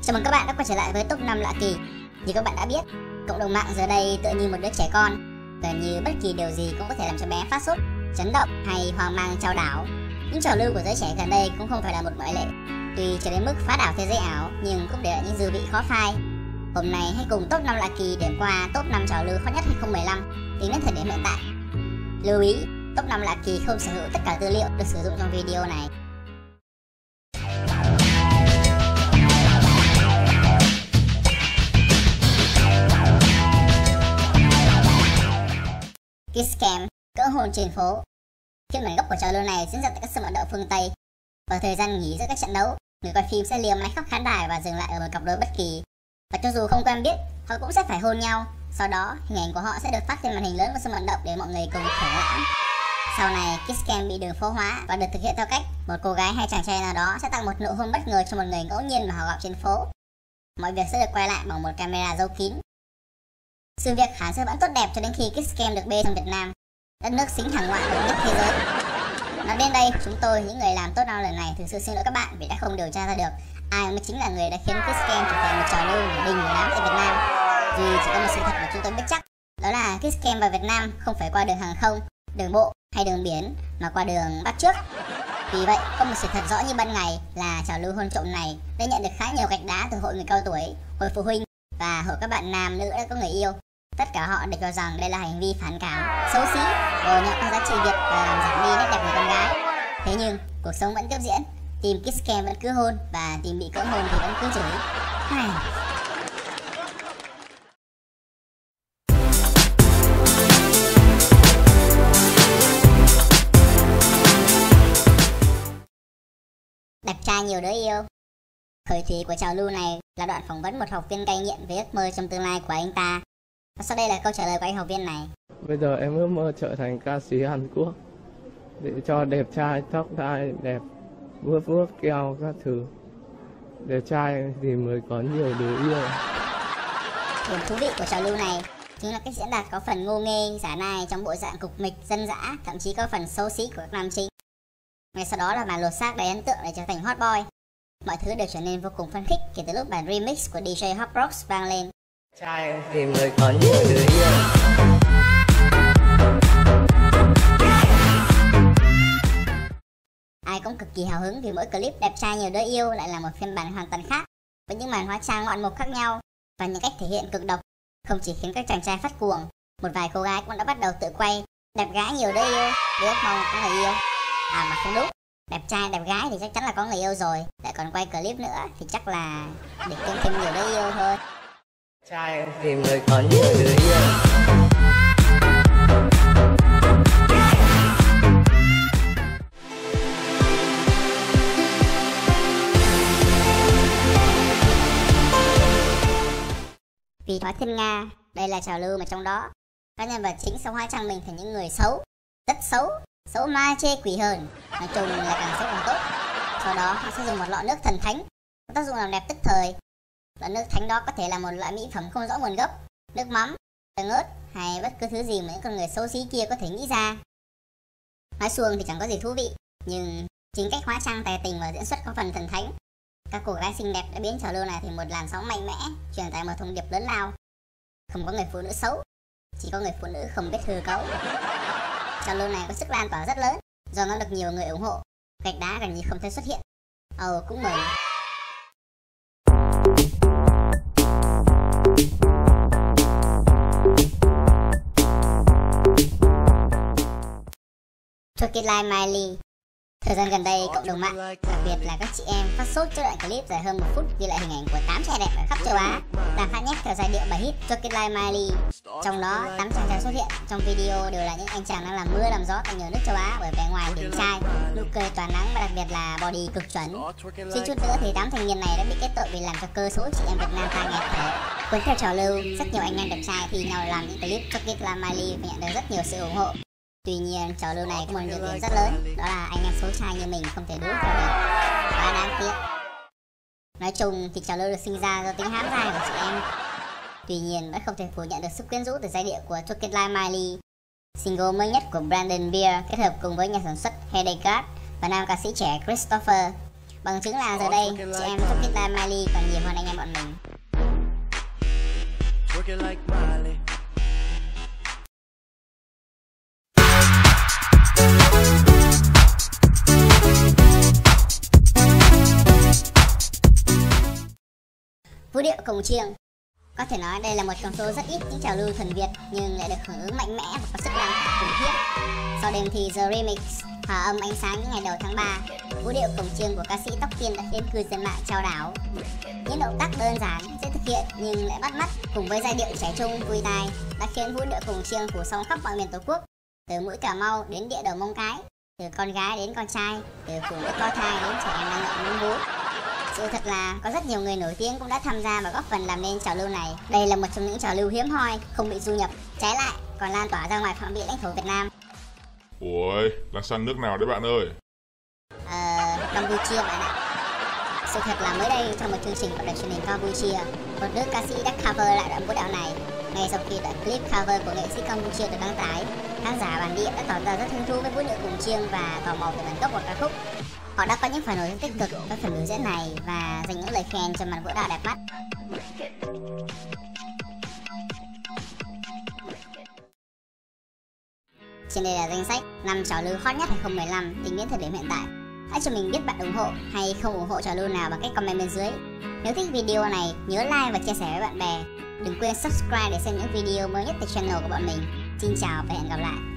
Chào mừng các bạn đã quay trở lại với top 5 lạ kỳ. Như các bạn đã biết, cộng đồng mạng giờ đây tựa như một đứa trẻ con, gần như bất kỳ điều gì cũng có thể làm cho bé phát sốt, chấn động hay hoang mang chao đảo. Những trào lưu của giới trẻ gần đây cũng không phải là một ngoại lệ. Tuy chưa đến mức phá đảo thế giới ảo, nhưng cũng để lại những dư vị khó phai. Hôm nay hãy cùng top 5 lạ kỳ điểm qua top 5 trào lưu hot nhất 2015 tính đến thời điểm hiện tại. Lưu ý, top 5 lạ kỳ không sở hữu tất cả tư liệu được sử dụng trong video này. Kiss Cam, cỡ hôn trên phố. Phiên bản gốc của trào lưu này diễn ra tại các sân vận động phương Tây. Vào thời gian nghỉ giữa các trận đấu, người coi phim sẽ liều máy khắp khán đài và dừng lại ở một cặp đôi bất kỳ. Và cho dù không quen biết, họ cũng sẽ phải hôn nhau. Sau đó, hình ảnh của họ sẽ được phát trên màn hình lớn của sân vận động để mọi người cùng thưởng lãm. Sau này, Kiss Cam bị đường phố hóa và được thực hiện theo cách một cô gái hay chàng trai nào đó sẽ tặng một nụ hôn bất ngờ cho một người ngẫu nhiên mà họ gặp trên phố. Mọi việc sẽ được quay lại bằng một camera giấu kín. Sự việc hẳn sẽ vẫn tốt đẹp cho đến khi Kiss Cam được bê sang Việt Nam, đất nước xính hàng ngoại bậc nhất thế giới. Nói đến đây, chúng tôi, những người làm tốt lần này, thực sự xin lỗi các bạn vì đã không điều tra ra được ai mới chính là người đã khiến Kiss Cam trở thành một trào lưu đình đám tại Việt Nam. Vì chỉ có một sự thật mà chúng tôi biết chắc, đó là Kiss Cam vào Việt Nam không phải qua đường hàng không, đường bộ hay đường biển, mà qua đường bắt trước. Vì vậy, có một sự thật rõ như ban ngày là trào lưu hôn trộm này đã nhận được khá nhiều gạch đá từ hội người cao tuổi, hội phụ huynh và hội các bạn nam nữ đã có người yêu. Tất cả họ đều cho rằng đây là hành vi phản cảm, xấu xí, bôi nhọ các giá trị Việt và làm giảm đi nét đẹp của con gái. Thế nhưng cuộc sống vẫn tiếp diễn, team Kiss Cam vẫn cứ hôn và team bị cưỡng hôn thì vẫn cứ chửi. Đẹp trai nhiều đứa yêu. Khởi thủy của trào lưu này là đoạn phỏng vấn một học viên cai nghiện về ước mơ trong tương lai của anh ta. Và sau đây là câu trả lời của anh học viên này. Bây giờ em ước mơ trở thành ca sĩ Hàn Quốc để cho đẹp trai, tóc tai đẹp, vuốt keo các thứ. Đẹp trai thì mới có nhiều đứa yêu. Điểm thú vị của trào lưu này chính là cách diễn đạt có phần ngô nghê, giả nai trong bộ dạng cục mịch, dân dã, thậm chí có phần xấu xí của các nam chính. Ngay sau đó là màn lột xác đầy ấn tượng để trở thành hot boy. Mọi thứ đều trở nên vô cùng phấn khích kể từ lúc bản remix của DJ Hot Rocks vang lên. Trai thì mới có nhiều đứa yêu. Ai cũng cực kỳ hào hứng vì mỗi clip đẹp trai nhiều đứa yêu lại là một phiên bản hoàn toàn khác, với những màn hóa trang ngoạn mục khác nhau và những cách thể hiện cực độc. Không chỉ khiến các chàng trai phát cuồng, một vài cô gái cũng đã bắt đầu tự quay đẹp gái nhiều đứa yêu, ước mong có người yêu. À mà không đúng, đẹp trai đẹp gái thì chắc chắn là có người yêu rồi, lại còn quay clip nữa thì chắc là để kiếm thêm nhiều đứa yêu thôi. Trai thì mới có nhiều đứa yêu. Vì hóa thiên Nga, đây là trào lưu mà trong đó các nhân vật chính sống hóa trang mình thành những người xấu, rất xấu, xấu ma chê quỷ hờn, nói chung là càng xấu càng tốt. Sau đó họ sẽ dùng một lọ nước thần thánh có tác dụng làm đẹp tức thời. Lọ nước thánh đó có thể là một loại mỹ phẩm không rõ nguồn gốc, nước mắm, tương ớt hay bất cứ thứ gì mà những con người xấu xí kia có thể nghĩ ra. Nói xuông thì chẳng có gì thú vị, nhưng chính cách hóa trang tài tình và diễn xuất có phần thần thánh. Các cô gái xinh đẹp đã biến trào lưu này thành một làn sóng mạnh mẽ, truyền tải một thông điệp lớn lao. Không có người phụ nữ xấu, chỉ có người phụ nữ không biết hư cấu. Trào lưu này có sức lan tỏa rất lớn do nó được nhiều người ủng hộ, gạch đá gần như không thể xuất hiện. Cũng mừng. Twerk It Like Miley. Thời gian gần đây, cộng đồng mạng, đặc biệt là các chị em, phát sốt cho đoạn clip dài hơn 1 phút ghi lại hình ảnh của 8 trai đẹp ở khắp châu Á đang hát nhép theo giai điệu bài hit Twerk It Like Miley. Trong đó, 8 chàng trai xuất hiện trong video đều là những anh chàng đang làm mưa làm gió tại nhiều nước châu Á bởi vẻ ngoài điển trai, nụ cười tỏa nắng và đặc biệt là body cực chuẩn. Suy chút nữa thì 8 thanh niên này đã bị kết tội vì làm cho cơ số chị em Việt Nam ta nghẹt thở. Cuốn theo trào lưu, rất nhiều anh em đẹp trai thi nhau làm những clip Twerk It Like Miley và nhận được rất nhiều sự ủng hộ. Tuy nhiên, trào lưu này có một nhược điểm rất lớn, đó là anh em xấu trai như mình không thể đuổi theo được. Quá đáng tiếc. Nói chung thì trào lưu được sinh ra do tính hãm dai của chị em. Tuy nhiên, vẫn không thể phủ nhận được sức quyến rũ từ giai điệu của Twerk It Like Miley. Single mới nhất của Brandon Beer kết hợp cùng với nhà sản xuất Hedegaard và nam ca sĩ trẻ Christopher Bằng chứng là giờ đây chị em trong guitar Miley còn nhiều hơn anh em bọn mình. Vũ điệu cồng chiêng. Có thể nói đây là một trong số rất ít những trào lưu thuần Việt nhưng lại được hưởng ứng mạnh mẽ và có sức lan tỏa khủng khiếp. Sau đêm thì The Remix, hòa âm ánh sáng những ngày đầu tháng 3, vũ điệu cồng chiêng của ca sĩ Tóc Tiên đã khiến cư dân mạng chao đảo. Những động tác đơn giản, dễ thực hiện nhưng lại bắt mắt cùng với giai điệu trẻ trung vui tai đã khiến vũ điệu cồng chiêng phủ sóng khắp mọi miền Tổ quốc, từ mũi Cà Mau đến địa đầu Móng Cái, từ con gái đến con trai, từ phụ nữ có thai đến trẻ em đang ngậm muốn bú. Sự thật là có rất nhiều người nổi tiếng cũng đã tham gia và góp phần làm nên trào lưu này. Đây là một trong những trào lưu hiếm hoi, không bị du nhập, trái lại còn lan tỏa ra ngoài phạm vi lãnh thổ Việt Nam. Ôi, đang sang nước nào đấy bạn ơi? Campuchia bạn ạ. Sự thật là mới đây trong một chương trình của đài truyền hình Campuchia, một nữ ca sĩ đã cover lại đoạn vũ đạo này. Ngay sau khi đoạn clip cover của nghệ sĩ Campuchia được đăng tải, khán giả bản địa đã tỏ ra rất hứng thú với vũ điệu cồng chiêng và tò mò về bản gốc của ca khúc. Họ đã có những phản hồi tích cực với phần biểu diễn này và dành những lời khen cho màn vũ đạo đẹp mắt. Trên đây là danh sách 5 trào lưu hot nhất 2015 tính đến thời điểm hiện tại. Hãy cho mình biết bạn ủng hộ hay không ủng hộ trào lưu nào bằng cách comment bên dưới. Nếu thích video này, nhớ like và chia sẻ với bạn bè. Đừng quên subscribe để xem những video mới nhất từ channel của bọn mình. Xin chào và hẹn gặp lại.